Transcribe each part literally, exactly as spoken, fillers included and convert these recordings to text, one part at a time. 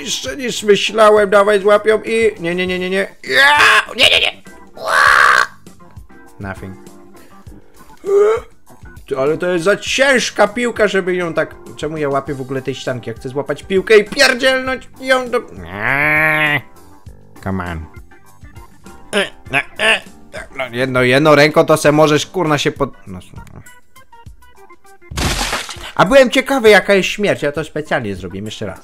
łatwiejsze niż myślałem. Dawaj, złapią i... Nie, nie, nie, nie, nie. Ja! Nie, nie, nie. Nothing. Ale to jest za ciężka piłka, żeby ją tak... Czemu ja łapię w ogóle tej ścianki? Ja chcę złapać piłkę i pierdzielnąć ją do... Come on. No, jedno, jedną ręką to se możesz, kurna, się pod... No. A byłem ciekawy, jaka jest śmierć. Ja to specjalnie zrobię. Jeszcze raz.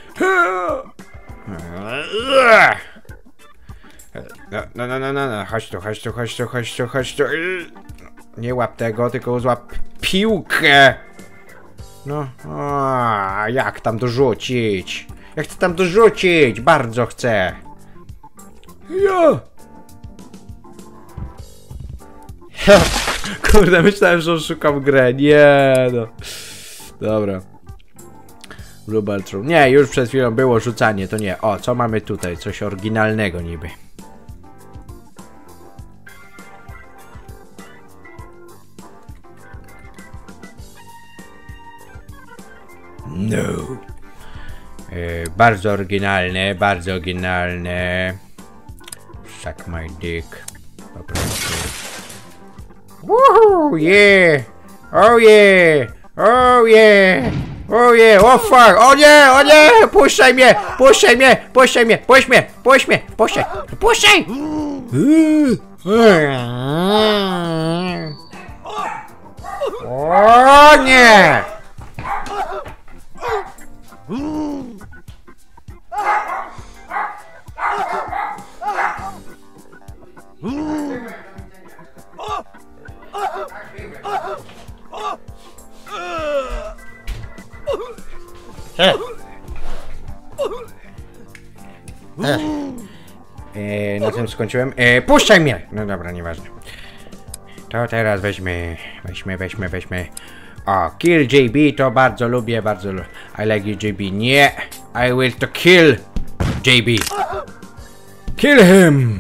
No, no, no, no, no, no. Chodź tu, chodź tu, chodź tu, chodź tu, chodź tu. Nie łap tego, tylko złap piłkę. No, o, jak tam dorzucić? Ja chcę tam dorzucić, bardzo chcę. Ja. Kurde, myślałem, że oszukam grę. Nie, no. Dobra. Blue Ball True. Nie, już przed chwilą było rzucanie, to nie. O, co mamy tutaj? Coś oryginalnego niby. No. Yy, bardzo oryginalne, bardzo oryginalne. Suck my dick. Po prostu. Woohoo, yeah! Oh yeah! Oh yeah! Oh yeah! Oh fuck! O nie! O nie! Puszczaj mnie! Puszczaj mnie! Puszczaj mnie! Puść mnie! Puść mnie! Puszczaj! Puszczaj! O nie! Eee, na tym skończyłem. Eee, puszczaj mnie! No dobra, nieważne. To teraz weźmy, weźmy, weźmy, weźmy. O, kill J B to bardzo lubię, bardzo lubię. I like you, J B. Nie! I will to kill J B. Kill him!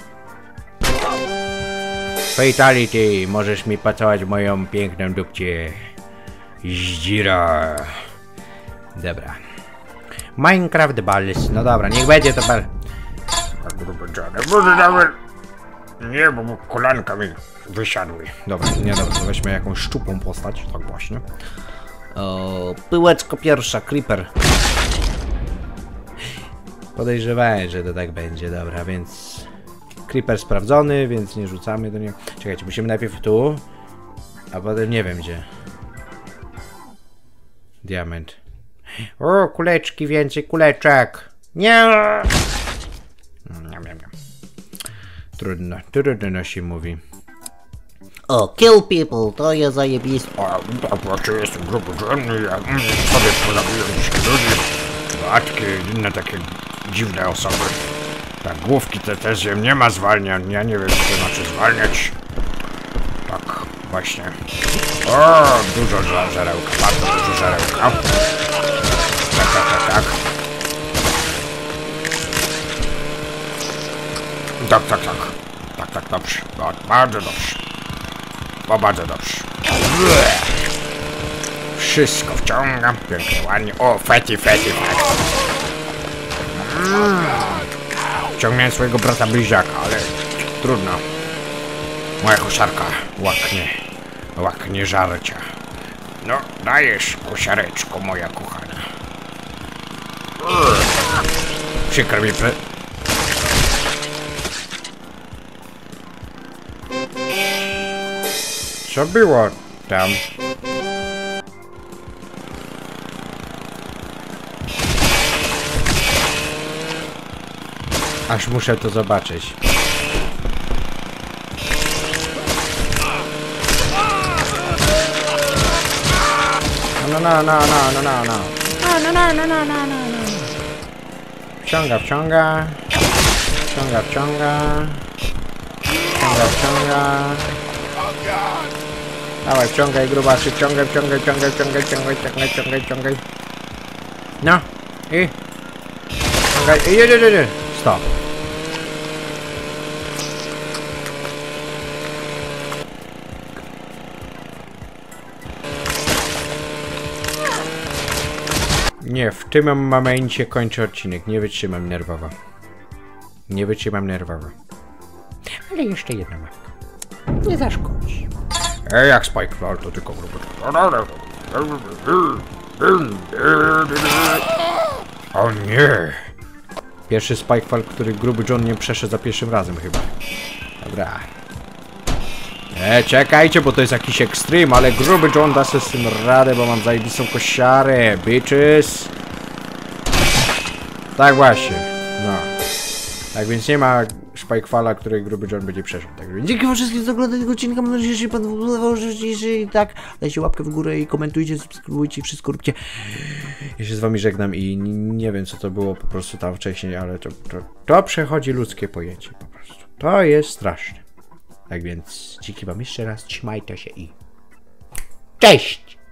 Fatality! Możesz mi pacować moją piękną dupcie. Zdzira. Dobra. Minecraft Balls. No dobra, niech będzie to bal. Nie, bo kolanka mi wysiadły. Dobra, nie dobra, to weźmy jakąś szczupłą postać. Tak właśnie. O, pyłeczko pierwsza, Creeper. Podejrzewałem, że to tak będzie, dobra, więc... Creeper sprawdzony, więc nie rzucamy do niego. Czekajcie, musimy najpierw tu, a potem nie wiem gdzie. Diament. O, kuleczki, więcej kuleczek. Nie! Nie, nie, nie. Trudno, trudno się mówi. O, kill people, to jest zajebiste. O, znaczy jestem grubożerny, ja mm, sobie pozabiłem się ludzi, batki, inne takie dziwne osoby. Tak, główki te też zjem, nie ma zwalniań, ja nie wiem, co to znaczy zwalniać. Tak, właśnie. O, dużo ża żarełka, bardzo dużo żarełka. Tak, tak, tak, tak. Tak, tak, tak. Tak, tak, dobrze. Bardzo dobrze. Bo bardzo dobrze. Wszystko wciągam. Pięknie, ładnie. O, feti, feti, feti. Mm. Wciągnąłem swojego brata bliźniaka, ale trudno. Moja kosiarka łaknie. Łaknie żarcia. No, dajesz, kosiareczko, moja kochana. Przykro mi pre... Co było tam? Aż muszę to zobaczyć. No, no, no, no, no, no, no. No, no, no, no, no, no, no. Wciąga, wciąga. Wciąga, wciąga. Wciąga, wciąga. Dawaj, wciągaj, grubasy, wciągaj, wciągaj, wciągaj, wciągaj, wciągaj, wciągaj, wciągaj, wciągaj. No, i... Wciągaj, i jedź, jedź, jedź. Stop. Nie, w tym momencie kończę odcinek. Nie wytrzymam nerwowo. Nie wytrzymam nerwowo. Ale jeszcze jedna mapka. Nie zaszkodzi. Ej, jak Spikefall, to tylko gruby. O nie! Pierwszy Spikefall, który gruby John nie przeszedł za pierwszym razem chyba. Dobra. E, czekajcie, bo to jest jakiś ekstrem, ale gruby John da sobie z tym radę, bo mam zajebistą kosiarę, bitches. Tak właśnie, no. Tak więc nie ma Spikefalla, który gruby John będzie przeszedł. Tak więc Dzięki wam wszystkim za oglądanie tego odcinka. Mam nadzieję, że się pan podobał, że jeżeli tak, dajcie łapkę w górę i komentujcie, subskrybujcie, wszystko róbcie. ja się z wami żegnam i nie wiem co to było po prostu tam wcześniej, ale to, to, to przechodzi ludzkie pojęcie po prostu. To jest straszne. Tak więc dzięki wam jeszcze raz, trzymajcie się i cześć!